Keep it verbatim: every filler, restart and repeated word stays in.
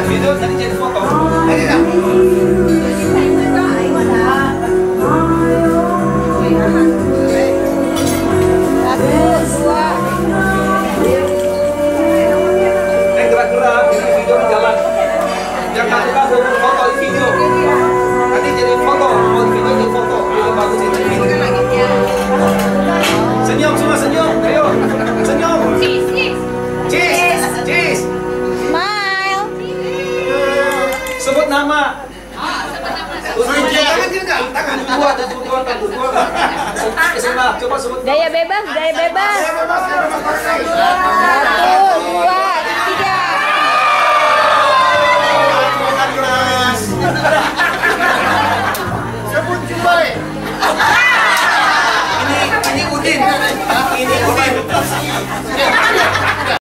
video tadi jadi foto. Eh gerak-gerak, jadi video di jalan. Jangan lupa foto di video. Nanti jadi foto, mau di video jadi foto. Itu bagus itu. Senyum semua senyum, ayo senyum. Cheese, cheese, cheese. Smile. Sebut nama. Tangan juga, tangan. Dua, dua, dua, dua. Coba sebut. Gaya bebas, gaya bebas. Satu, dua, tiga. Sebut Cuy. Ini ini Udin. Ini